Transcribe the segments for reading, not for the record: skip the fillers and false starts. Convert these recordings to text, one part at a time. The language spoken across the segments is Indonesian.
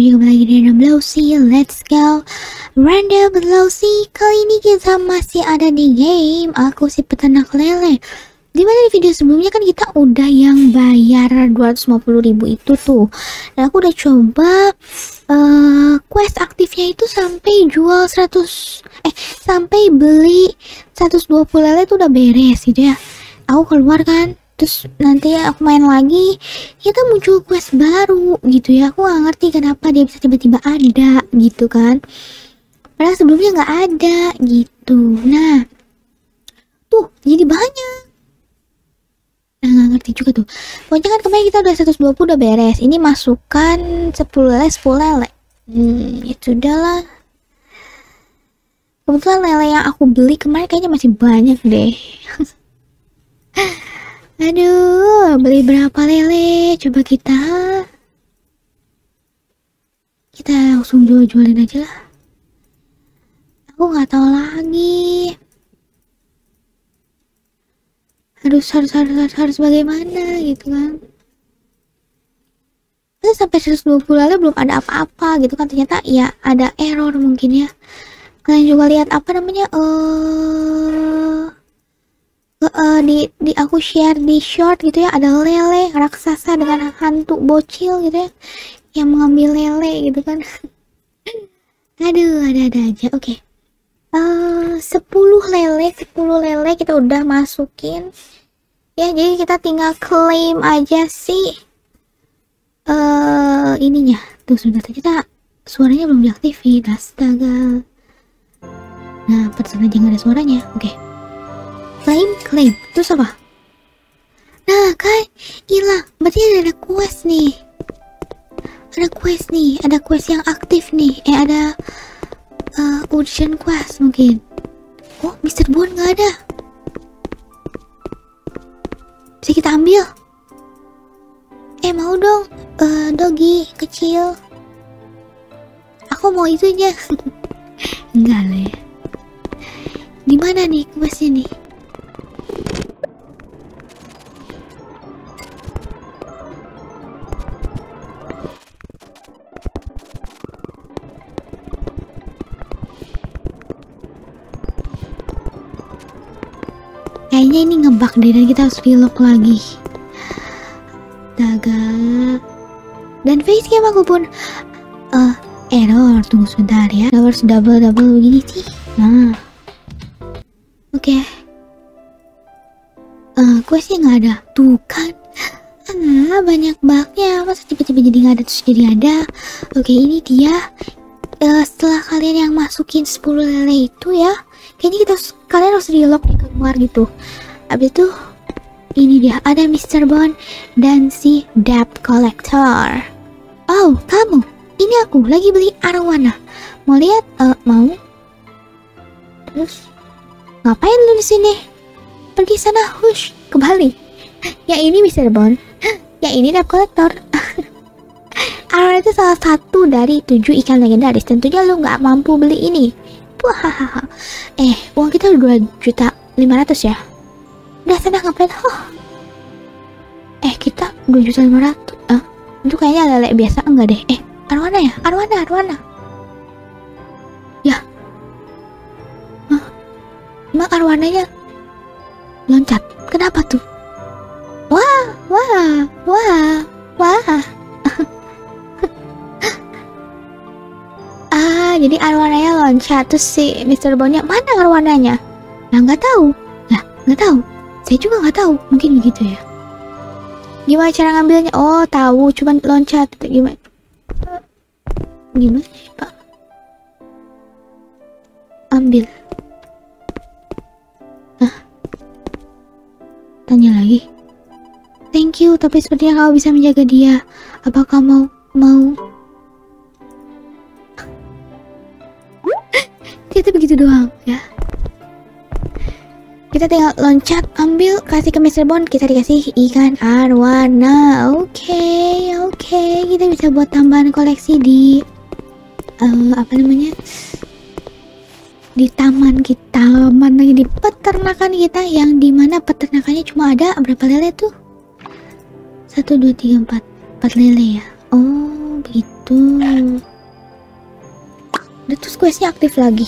video lagi di Random Blossy. Let's go Random Blossy. Kali ini kita masih ada di game Aku Si Peternak Lele. Dimana di video sebelumnya kan kita udah yang bayar 250.000 itu tuh. Dan aku udah coba quest aktifnya itu sampai jual 100 sampai beli 120 lele itu udah beres gitu ya. Aku keluar kan, terus nanti aku main lagi, kita muncul quest baru gitu ya. Aku gak ngerti kenapa dia bisa tiba-tiba ada gitu kan, padahal sebelumnya nggak ada gitu. Nah tuh jadi banyak. Nah nggak ngerti juga tuh. Pokoknya kan kemarin kita udah 120 udah beres. Ini masukkan 10 lele 10 lele. Ya sudah lah. Kebetulan lele yang aku beli kemarin kayaknya masih banyak deh. Aduh, beli berapa lele? Coba kita langsung jual-jualin aja lah. Aku nggak tahu lagi. Harus bagaimana gitu kan. Terus sampai 120 lele belum ada apa-apa gitu kan. Ternyata ya ada error mungkin ya. Kalian juga lihat apa namanya di aku share di short gitu ya, ada lele raksasa dengan hantu bocil gitu ya yang mengambil lele gitu kan. Aduh, ada aja. Oke. 10 lele kita udah masukin ya, jadi kita tinggal claim aja sih ininya. Tuh sudah, kita suaranya belum diaktifin, astaga. Nah persen aja nggak ada suaranya. Oke. Claim terus apa? Nah kan hilang, berarti ada quest nih, ada quest yang aktif nih. Ada urgent quest mungkin. Oh, Mr. Bone nggak ada. Bisa kita ambil? Mau dong, doggy kecil. Aku mau itu aja. Enggak lah ya. Di mana nih questnya nih? Kayaknya ini ngebug deh dan kita harus reload lagi. Daga. Dan facecam aku pun error. Tunggu sebentar ya. Harus double begini sih. Nah. Oke. Questnya nggak ada. Tuh kan. Banyak bugnya. Masa tiba-tiba jadi nggak ada terus jadi ada. Oke, ini dia. Setelah kalian yang masukin 10 lele itu ya, kayaknya kalian harus reload keluar gitu. Abis itu ini dia, ada Mr. Bone dan si Debt Collector. Oh, kamu? Ini aku lagi beli arwana. Mau lihat? Mau? Terus ngapain lu di sini? Pergi sana, hush, kembali. Ya ini Mr. Bone. Ya ini Debt Collector. Arwana itu salah satu dari 7 ikan legendaris. Tentunya lu nggak mampu beli ini. Wah, uang kita udah 2.500.000 ya. Udah sana ngapain? Kita 2.500.000. Itu kayaknya lele biasa enggak deh. Arwana ya? Arwana. Ya. Emang arwananya loncat? Kenapa tuh? Wah. Jadi arwananya loncat. Terus si Mr. Bone-nya mana arwananya? Nah nggak tahu. Saya juga nggak tahu. Mungkin begitu ya. Gimana cara ngambilnya? Oh tahu, cuman loncat. Gimana sih Pak? Ambil. Tanya lagi. Thank you, tapi sepertinya kau bisa menjaga dia. Apakah mau? Itu begitu doang ya. Kita tinggal loncat, ambil, kasih ke Mr. Bone, kita dikasih ikan arwana. Oke, kita bisa buat tambahan koleksi di di taman kita, di peternakan kita, yang dimana peternakannya cuma ada berapa lele tuh? 1, 2, 3, 4 lele ya. Oh begitu. tuh. Udah, terus questnya aktif lagi.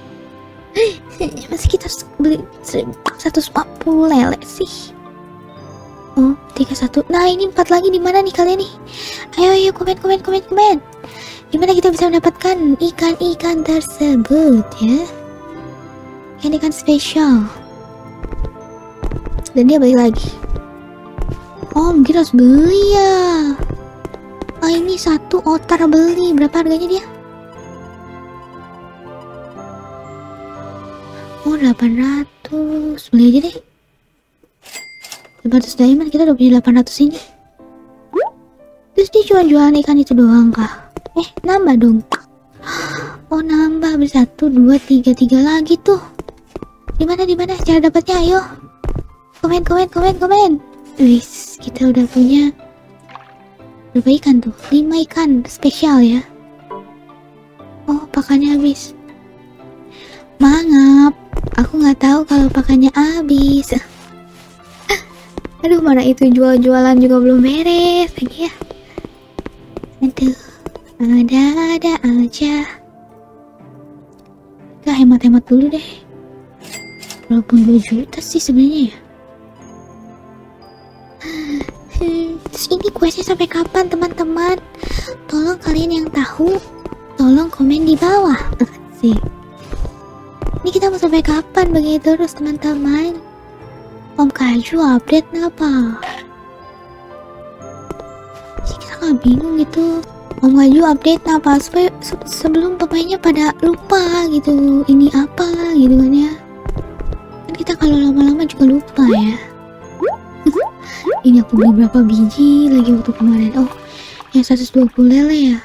Masih kita harus beli 140 lele sih. Oh, 31. Nah, ini 4 lagi. Di mana nih kalian nih? Ayo komen. Gimana kita bisa mendapatkan ikan-ikan tersebut ya? Ikan spesial. Dan dia balik lagi. Oh, mungkin harus beli ya. Oh, ini satu otar beli. Berapa harganya dia? Oh, 800. Beli aja deh. 800 diamond, kita udah punya 800 ini. Terus dia cuma jualan ikan itu doang kah? Nambah dong. Oh, nambah. Beli 1, 2, 3 lagi tuh. Dimana cara dapatnya? Ayo komen. Wis, kita udah punya berapa ikan tuh? 5 ikan spesial ya. Oh, pakannya habis. Mangap, aku nggak tahu kalau pakannya habis. Aduh, mana itu jualan juga belum beres lagi ya. Aduh, ada aja. Kita hemat-hemat dulu deh. Walaupun 2 juta sih sebenarnya ya. Terus ini questnya sampai kapan teman-teman? Tolong kalian yang tahu, tolong komen di bawah. Sih. Ini kita mau sampai kapan begitu terus teman-teman? Om Kaju update apa? Sih kita nggak bingung gitu. Om Kaju update apa supaya sebelum pemainnya pada lupa gitu. Ini apa gitu kan ya? Kan kita kalau lama-lama juga lupa ya. Ini aku beli berapa biji lagi waktu kemarin? Oh, yang 120 lele ya.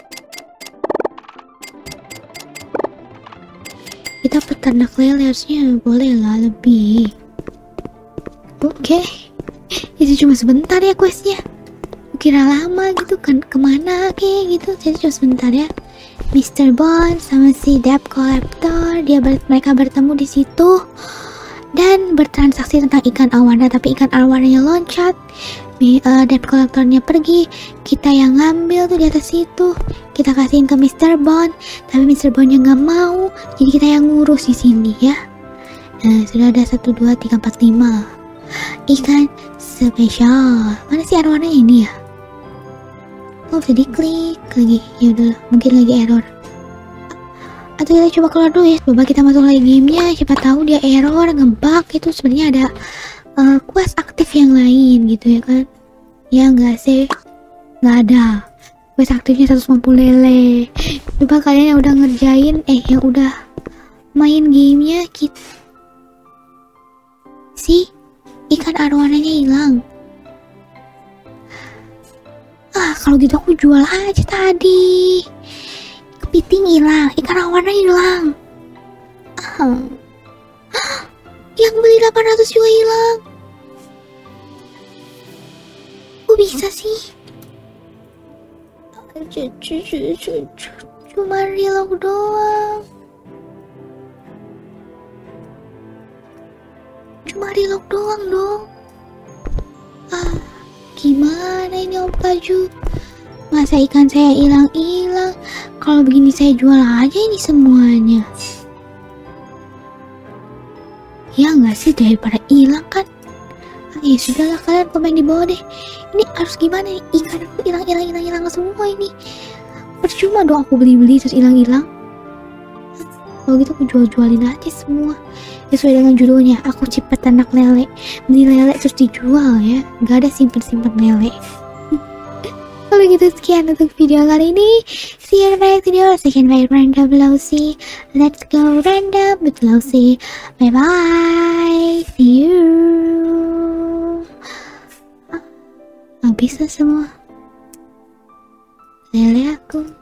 Kita peternak lele harusnya boleh lah lebih. Oke. Itu cuma sebentar ya questnya. Kira lama gitu kan, kemana kayak gitu. Jadi cuma sebentar ya. Mr. Bond sama si Debt Collector, mereka bertemu di situ dan bertransaksi tentang ikan awana. Tapi ikan awananya loncat, Debt Collectornya pergi, kita yang ngambil tuh di atas situ, kita kasihin ke Mr. Bond, tapi Mr. Bondnya nggak mau, jadi kita yang ngurus di sini ya. Nah, sudah ada 1, 2, 3, 4, 5 ikan spesial. Mana sih arwana ini ya? Oh, bisa diklik lagi. Ya udahlah, mungkin lagi error. Atau kita coba keluar dulu ya. Coba kita masuk lagi gamenya. Siapa tahu dia error, ngebug itu sebenarnya ada quest aktif yang lain gitu ya kan? Ya enggak sih? Nggak ada. Quest aktifnya 150 lele. Coba kalian yang udah ngerjain, yang udah main gamenya kita. Ikan arwananya hilang. Kalau gitu aku jual aja tadi. Kepiting hilang, ikan arwana hilang. Yang beli 800 juga hilang. Kok bisa sih? Cuma reload doang. Dong. Gimana ini Om Kaju? Masa ikan saya hilang-hilang? Kalau begini saya jual aja ini semuanya. Ya nggak sih, daripada hilang kan? Ya sudahlah, kalian komen di bawah deh. Ini harus gimana nih? Ikan aku hilang semua ini. Percuma dong aku beli-beli terus hilang-hilang. Kalau gitu aku jual-jualin aja semua. Sesuai dengan judulnya, aku si peternak lele. Beli lele terus dijual ya. Gak ada simpen-simpen lele. Kalau gitu sekian untuk video kali ini. See you in the next video. Second by Random Lousy. Let's go random with Lousy. Bye bye. See you. Habis lah semua lele aku.